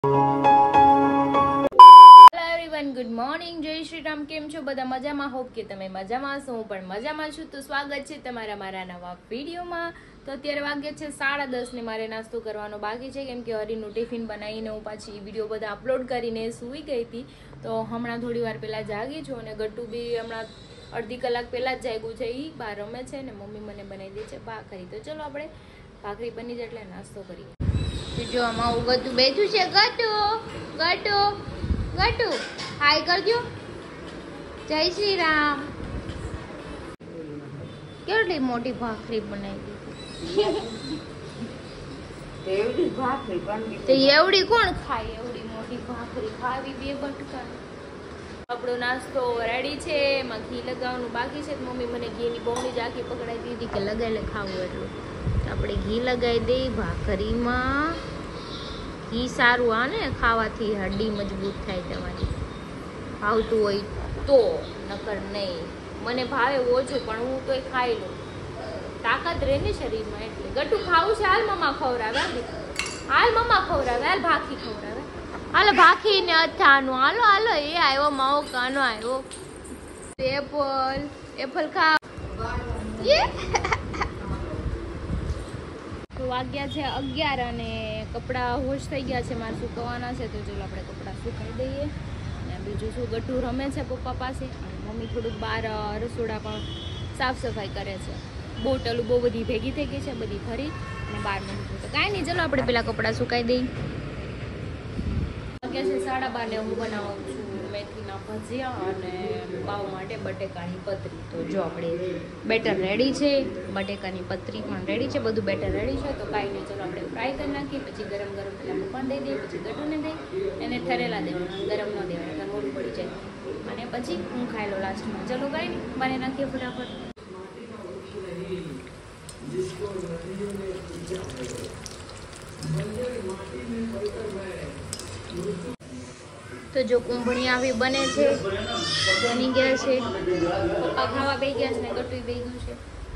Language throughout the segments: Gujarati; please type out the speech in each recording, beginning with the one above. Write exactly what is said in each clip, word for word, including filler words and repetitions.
ગુડ મોર્નિંગ, જય શ્રી રામ. કેમ છો બધા? મજામાં? હોપ કે તમે મજામાં હશો. હું પણ મજામાં છું. તો સ્વાગત છે તમારા મારા નવા વિડીયોમાં. તો અત્યારે વાગ્યા છે સાડા દસ ને મારે નાસ્તો કરવાનો બાકી છે, કેમ કે હરીનું ટિફિન બનાવીને હું પાછી વિડીયો બધા અપલોડ કરીને સૂઈ ગઈ હતી. તો હમણાં થોડી વાર પહેલાં જાગી છું અને ગટ્ટુ બી હમણાં અડધી કલાક પહેલાં જ જાગ્યું છે. એ બહાર રમે છે ને મમ્મી મને બનાવી દે છે ભાખરી. તો ચલો આપણે ભાખરી બની જાય એટલે નાસ્તો કરીએ. જો આમાં આવું ગટ્ટુ બેઠું છે. ગટ્ટુ ગટ્ટુ ગટ્ટુ હાય કરજો. જય શ્રી રામ. કેટલી મોટી ભાખરી બનાવી દીધી. એવડી કોણ ખાય? એવડી મોટી ભાખરી ખાવી બે બટકા. આપણો નાસ્તો રેડી છે. એમાં ઘી લગાવવાનું બાકી છે. મમ્મી મને ઘીની બહુની જ આખી પકડાઈ દીધી કે લગાવીને ખાવું એટલું. આપણે ઘી લગાવી દઈ ભાખરીમાં. ઘી સારું આ ને ખાવાથી હડ્ડી મજબૂત થાય તમારી. ભાવતું હોય તો, નકર નહીં. મને ભાવે ઓછું પણ હું તો ખાઈ લઉં. તાકાત રહે ને શરીરમાં એટલે. ગટ્ટુ ખાવું છે? હાલ મમ્મા ખવડાવે. હાલ મમ્મા ખવડાવે. હાલ ભાખી ખવડાવે. હાલો ભાખી ને અથાનું. હાલો હાલો. એ આવ્યો માવો કાનો આવ્યો. એપલ એપલ ખા. વાગ્યા છે અગિયાર અને કપડાં હોશ થઈ ગયા છે. મારે સુકવવાના છે. તો ચલો આપણે કપડાં સુકાઈ દઈએ. અને બીજું શું, ગટ્ટુ રમે છે પપ્પા પાસે અને મમ્મી થોડુંક બહાર રસોડા પણ સાફ સફાઈ કરે છે. બોટલો બહુ બધી ભેગી થઈ ગઈ છે, બધી ફરી અને બહાર મૂકી. તો કાંઈ નહીં, ચલો આપણે પેલા કપડાં સુકાઈ દઈએ. વાગ્યા છે સાડા બાર ને હું બનાવું છું મેથીના ભજીયા અને પાવ માટે બટેકાની પતરી. તો જો આપણે બેટર રેડી છે, બટેકાની પતરી પણ રેડી છે, બધું બેટર રેડી છે. તો કાંઈ નહીં, ચલો આપણે ફ્રાય કરી નાખીએ. પછી ગરમ ગરમ પેલા મૂકવા દઈ દઈએ, પછી ગટ્ટુને દઈ એને ઠરેલા દેવાના, ગરમ ન દેવાના, મોડું પડી જાય. અને પછી હું ખાઈ લો લાસ્ટમાં. ચલો કાંઈ નહીં, બને નાખીએ ફટાફટ. તો જો કુંભણી આવી બને છે, બની ગયા છે. પપ્પા ખાવા બે ગયા છે ને ગટ્ટુ બે ગયું છે.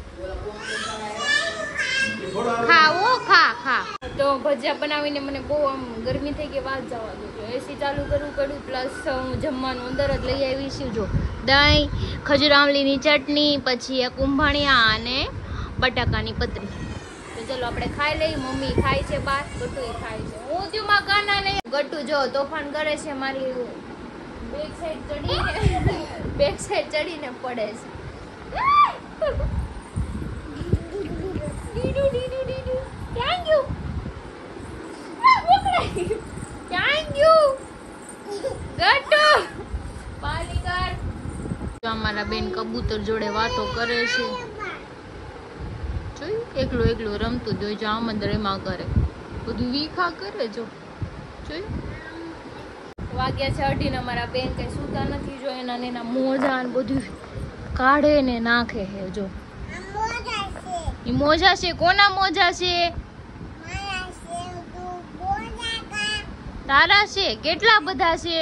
ખાવો ખા ખા. તો ભજીયા બનાવીને મને બહુ આમ ગરમી થઈ ગઈ, વાત જવા દો. એસી ચાલુ કરવું પડ્યું, પ્લસ હું જમવાનું અંદર જ લઈ આવી છું. જો દહીં, ખજૂર આમલીની ચટણી, પછી કુંભાણિયા અને બટાકાની પતરી. તો ચલો આપણે ખાઈ લઈએ. મમ્મી ખાય છે બહાર, ગટ્ટુ ખાય છે. હું ત્યુંમાં કાના નહીં. ગટ્ટુ જો તોફાન કરે છે. મારી બેક સાઈડ ચડીને બેક સાઈડ ચડીને પડે છે. ડીડુ ડીડુ ડીડુ. Thank you. Thank you Gattu. પાણી કર. અમારા બેન કબૂતર જોડે વાતો કરે છે. જોઈ એકલું એકલું રમતું જોઈ. જો આમ અંદર એમાં કરે બધું વીખા કરે. જો જોઈ વાગ્યા છે અઢી ને અમારા બેન કઈ સુતા નથી. જો એના એના મોજા ને બધું કાઢે ને નાખે છે. જો ઈ મોજા છે. કોના મોજા છે? તારા છે. કેટલા બધા છે?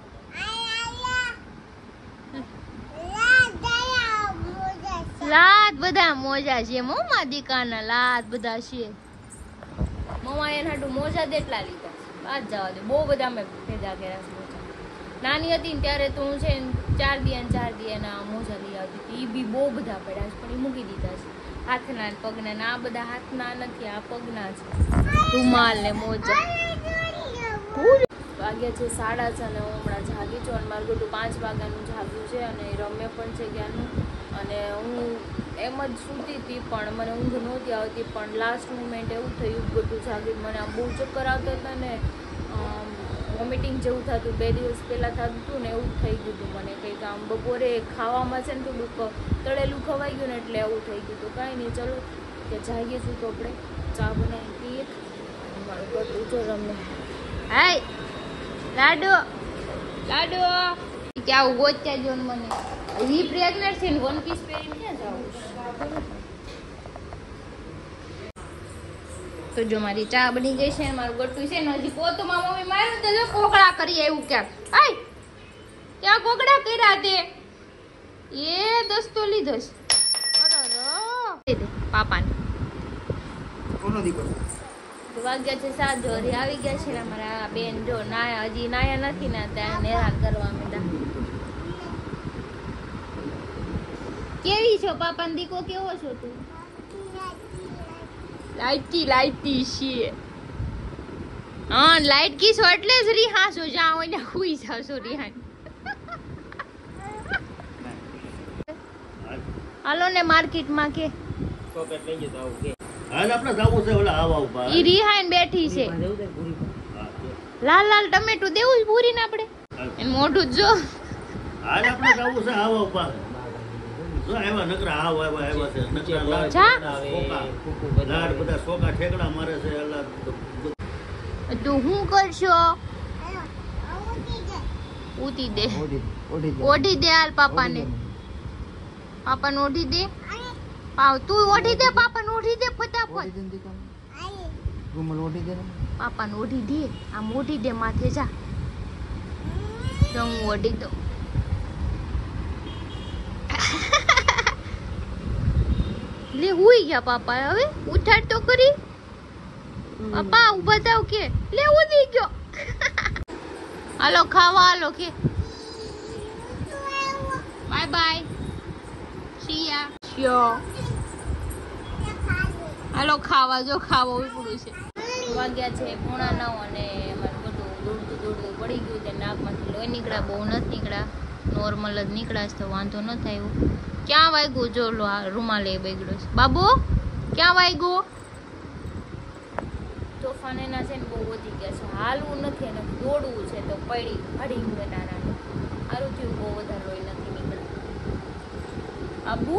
લાત બધા મોજા છે. મમ્મા દીકાના લાત બધા છે. મમ્મા એને હાટું મોજા દેટલા લીધા. વાત જવા દે, બહુ બધા અમે ભેગા કર્યા છે મોજા. નાની હતી ને ત્યારે તો હું છે ચાર દિયા ચાર દિયાના મોજા લઈ આવતી હતી. એ બી બહુ બધા પડ્યા છે, પણ એ મૂકી દીધા છે. હાથના ને પગના ને. આ બધા હાથના નથી, આ પગના છે. રૂમાલ ને મોજા. વાગ્યા છે સાડા છ અને હું હમણાં જાગી છું. અને મારું ગટ્ટુ પાંચ વાગ્યાનું જાગ્યું છે અને રમે પણ છે ક્યાંનું. અને હું એમ જ સૂતી હતી પણ મને ઊંઘ નહોતી આવતી. પણ લાસ્ટ મુમેન્ટ એવું થયું, ગટ્ટુ જાગી મને આમ બહુ ચક્કર આવતા હતા ને વોમિટિંગ જેવું થતું. બે દિવસ પહેલાં થતું હતું ને એવું થઈ ગયું હતું મને. કંઈક આમ બપોરે ખાવામાં છે ને થોડુંક તળેલું ખવાઈ ગયું ને એટલે એવું થઈ ગયું. તો કાંઈ નહીં, ચલો કે જાગીએ છું તો આપણે ચા બનાવી પીએ. મારું ગટ્ટુ જો રમે. હાય લાડો લાડો. કે આવું ગોત્યા જો મને. વી પ્રેગ્નેન્ટ છે ને વન પીસ પહેરીને ક્યાં જાવું? તો જો મારી ચા બની ગઈ છે. મારું ગટ્ટુ છે ને હજી પોતમાં મમ્મી માર્યું તો જો કોકડા કરી આવ્યું. ક્યાં આય ત્યાં કોકડા કર્યા તે એ દસ્તો લીધો છે. પાપાને કોનો દીકરો? વાગ્યા છે સાત જોરી આવી ગયા છે ને અમારા બેન જો નાયા હજી નાયા નથી ને ત્યાં હેરાન કરવા માંડ્યા. કેવી છો પાપા ને દીકો કેવો છો તું? લાઈટી લાઈટી છે. હા લાઈટ કી છો એટલે જ રીહા છો જ્યાં હોય ને હુઈ જાવ છો રીહા. હાલો ને માર્કેટ માં કે ચોકલેટ લઈ જતો આવું કે હાલ આપણે જાવું છે ઓલા આવા ઉપર ઈ રીહાઈન બેઠી છે. લાલ લાલ ટમેટું દેવું જ પૂરી ને આપણે એન મોઢું જો હાલ આપણે જાવું છે આવા ઉપર જો આવા નકરા આવ આવા આવા છે નકરા લાડ લાડ બધા સોકા ઠેકડા મારે છે અલ્લા તું હું કરશો? ઉતી દે ઓઢી દે હાલ પાપાને પાપાને ઓઢી દે પાવ તું ઓઢી દે પાપાને ઓઢી દે ફટાફટ પાપાને ઓઢી દે આમ ઓઢી દે માથે જા તો હું ઓઢી દઉં. લે હુઈ ગયા પાપા હવે ઉઠાડ તો કરી પાપા ઉભા થાવ કે લે ઉડી ગયો. હાલો ખાવા હાલો કે બાય બાય સિયા શ્યો હાલો ખાવા જો ખાવા ઉપડું છે. વાગ્યા છે પોણા નવ અને અમારે બધું દોડતું દોડતું પડી ગયું છે નાકમાંથી લોહી નીકળ્યા બહુ નથી નીકળ્યા નોર્મલ જ નીકળ્યા તો વાંધો ન થાય. ક્યાં વાગ્યું જો લો રૂમાલ એ બગડ્યો છે બાબુ ક્યાં વાગ્યું? તોફાન એના છે ને બહુ વધી ગયા છે હાલવું નથી અને દોડવું છે તો પડી અઢી નાના સારું થયું બહુ વધારે લોહી નથી નીકળ્યા. આબુ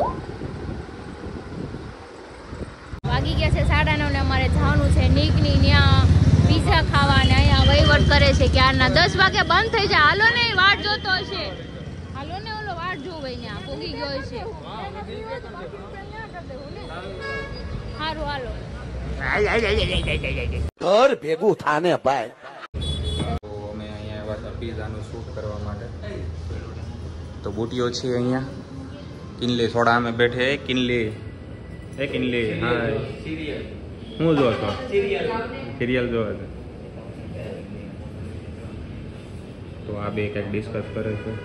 વાગી ગયા છે સાડા નવ ને અમારે જવાનું છે નીકની ત્યાં પીઝા ખાવા ને અહીંયા વહીવટ કરે છે ક્યારના દસ વાગે બંધ થઈ જાય. હાલો ને વાટ જોતો હશે હાલો ને ઓલો વાટ જોવે ત્યાં પોગી ગયો છે સારું હાલો ઘર ભેગું થાને ભાઈ. અમે અહીંયા આવ્યા હતા પીઝાનું શૂટ કરવા માટે તો બુટીઓ છે અહીંયા કિનલી સોડા અમે બેઠે કિનલી એ કિનલી હા હું જો છો સિરિયલ જો તો આ બે કંઈક ડિસ્કસ કરે છે.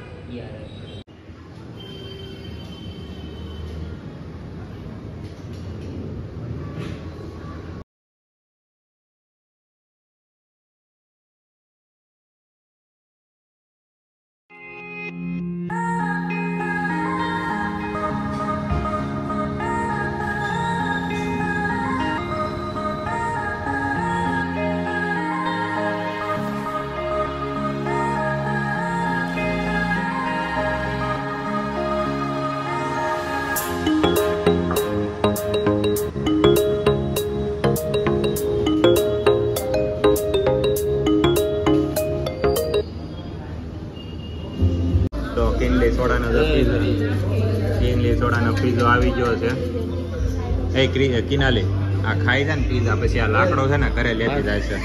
કિનલી સોડાનો પીઝો કિનલી સોડાનો પીઝો આવી ગયો છે. એ કિનાલી આ ખાઈ છે ને પીઝા પછી આ લાકડો છે ને ઘરે લેતી જાય છે.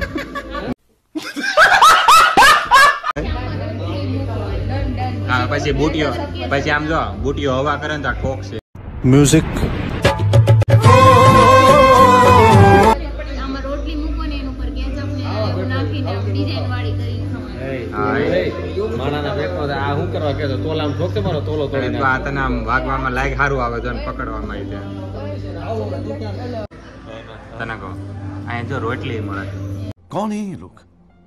હા પછી બુટીઓ પછી આમ જો બુટીઓ હવા કરે ને તો ઠોક છે મ્યુઝિક વાગવામાં લાયક સારું આવે છે પકડવામાં આવી જાય તને કહો અહીંયા જો રોટલી મળે. કોણ હે ये लोग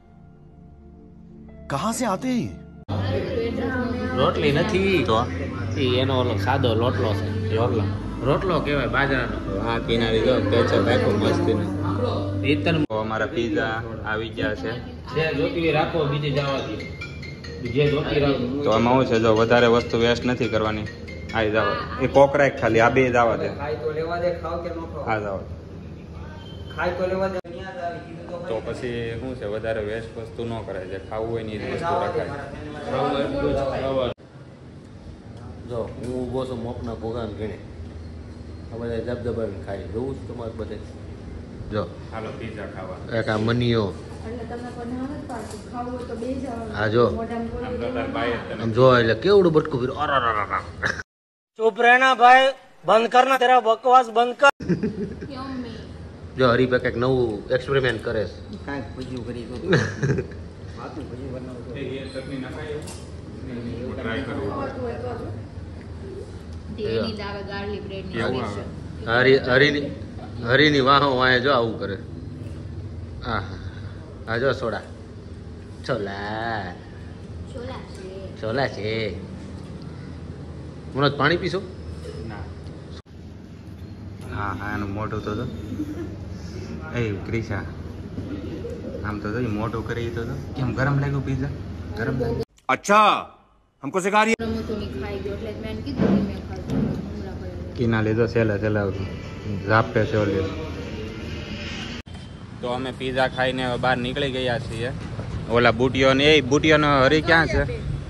कहां से आते हैं? રોટલી નથી તો એનો ઓલો સાદો લોટલો છે રોટલો રોટલો કહેવાય બાજરાનો. હા કિનારી જો કેચઅપ આખું મસ્તી ને ઈતન અમારા પીઝા આવી ગયા છે. જે જોતી રાખો બીજી જવાથી જે જોતી રાખો. તો આમાં શું છે જો વધારે વસ્તુ વેસ્ટ નથી કરવાની. આ જાવ એ કોકરા ખાલી આ બે દાવા દે ખાઈ તો લેવા દે ખાવ કે નો ખાવ આ જાવ ખાઈ તો લેવા દે. તો પછી શું છે વધારે વેસ્ટ વસ્તુ ન કરાય છે ખાવું હોય ની વસ્તુ રખાય. જો હું ઊભો છું મોપના ભોગાન ગણે આ બધા જબજબાવીને ખાઈ જોઉં છું તમારે બધે. જો હાલો પીઝા ખાવા એક આ મનીઓ હા જો આમ જો એટલે કેવડું બટકું ફીર चुप रहना भाई, बंद करना तेरा बकवास बंद कर. યમ્મી જો હરીફે કંઈક નવું એક્સપેરિમેન્ટ કરે છે. કાંઈક ભજીયું કરી તો વાતું ભજીયું બનાવતો ચટણી નખાય ટ્રાય કરવું તેની દાવે ગાર્લિક બ્રેડ ની કેવું આવે આવે? હરી હરીની હરીની વાહો વાંહે જો આવું કરે. હા હા જો સોડા છોલા છોલા છે. છોલા છે. મનોજ પાણી પીશો? ના. હા હા એનું મોઢું તો જો એ ક્રિશા આમ તો જો મોઢું કરી તો જો કેમ ગરમ લાગ્યું પીઝા? ગરમ લાગ્યું? अच्छा हमको सिखा रही હું તો નહીં ખાઈ ગયો એટલે જ મેં કીધું કે મેં ખાધું હમણાં પડે કીના લીધો છેલ્લે છેલ્લે ઝાપટે છે ઓલી. તો અમે પીઝા ખાઈને હવે બહાર નીકળી ગયા છીએ. ઓલા બુટીઓ ને એ બુટીઓનો હરી ક્યાં છે?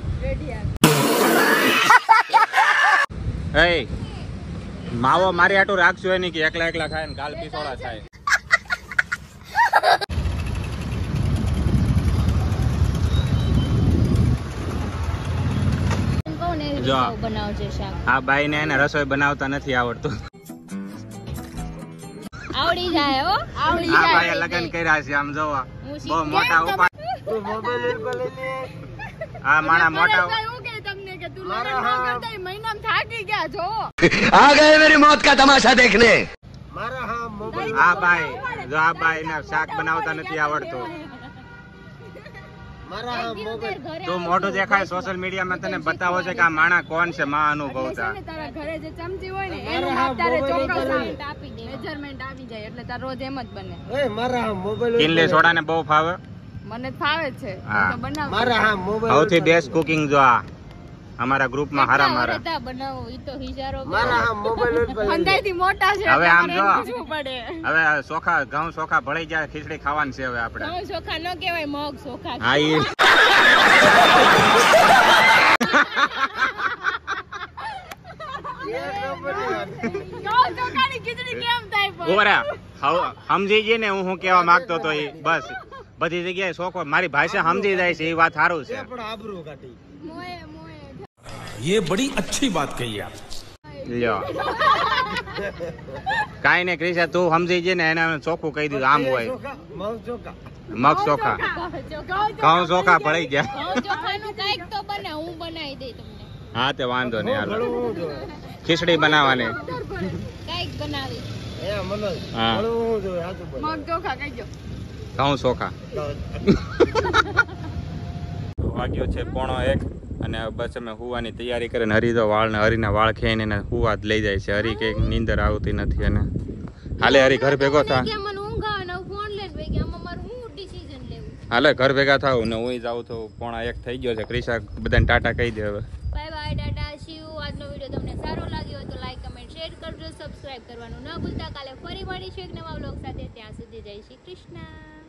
એ માવો મારી આટું રાખશું એની કે એકલા એકલા ખાય ને ગાલ પીસોડા થાય. કોણ એ જો. રીતે બનાવજે શાક આ બાઈ ને એને રસોઈ બનાવતા નથી આવડતું. આવડી જાય હો આવડી આ જાય બાઈએ લગ્ન કર્યા છે આમ જોવા હું બહુ શીખ- મોટા કેમ ઉપા મોબાઈલ પર લઈને આ માણા મોટા आ गए मेरी मौत का तमाशा देखने. મારા હા મોબાઈલ આ બાઈ જો આ બાઈ ને શાક બનાવતા નથી આવડતું. મારા હા મોબાઈલ તું મોઢું દેખાય સોશિયલ મીડિયામાં તને બતાવો છે કે આ માણા કોણ છે માં અનુભવતા. તારા ઘરે જે ચમચી હોય ને મારા એનું હા માપ તારે મોબાઈલ ચોક્કસ ઉપર આવે. આપી દે મેજરમેન્ટ આવી જાય એટલે તાર રોજ એમ જ બને. એ મારા હા મોબાઈલ કિનલી સોડા ને બહુ ફાવે. મને જ ફાવે છે હા. હું તો બનાવું મારા હા મોબાઈલ સૌથી બેસ્ટ કુકિંગ જો આ અમારા ગ્રુપમાં હારા મારા. વરતા બનાવો ઈ તો હિજારો મારા હા મોબાઈલ પર અંદાજથી મોટા છે હવે આમ એટલે જો. મારે એમ પૂછવું પડે. હવે ચોખા ઘઉં ચોખા ભળી જાય ખીચડી ખાવાની છે હવે આપણે. ઘઉં ચોખા ન કહેવાય મગ ચોખા હા ઈ ઘઉં ચોખાની ખીચડી કેમ થાય પણ? ઓરા સમજી ગઈ ને હું શું કહેવા માંગતો તો એ બસ બધી જગ્યાએ ચોખો મારી ભાષા સમજી જાય છે એ વાત સારું છે. પણ આબરૂ કાઢી મોએ મોએ ये बड़ी अच्छी बात कही आप. લ્યો કાઈ ને ક્રિશા તું સમજી જઈ ને એને ચોખ્ખું કહી દીધું આમ હોય ચોખા મગ ચોખા મગ ચોખા ઘઉં ચોખા ભળી ગયા. ઘઉં ચોખાનું કાંઈક તો બને હું બનાવી દઈ તમને હા તે વાંધો નહીં હાલો ભળવું જોઈએ ખીચડી બનાવવાની. કાંઈક બનાવી એ મનોજ હા. ભળવું જોઈએ સાચું બોલ મગ ચોખા કહીજો. ઘઉં ચોખા. વાગ્યો છે પોણો એક અને બસ અમે હુવાની તૈયારી કરીને હરી તો વાળ ને હરીના વાળ ખેઈને એને હુવા જ લઈ જાય છે. હરી કંઈક નીંદર આવતી નથી અને હાલે હરી ઘર ભેગો થા. કે મને ઊંઘ આવે ને ફોન લઈને ભાઈ કે આમાં મારું હું ડિસિઝન લેવું. હાલે ઘર ભેગા થાવ ને હું જાઉં તો પોણા એક થઈ ગયો છે. ક્રિશા બધાને ટાટા કહી દે હવે. Bye bye tata Shiv. આજનો વિડીયો તમને સારો લાગ્યો હોય તો લાઈક કમેન્ટ શેર કરજો સબસ્ક્રાઇબ કરવાનું ન ભૂલતા. કાલે ફરી મળીશું એક નવા વ્લોગ સાથે. ત્યાં સુધી જય શ્રી કૃષ્ણ.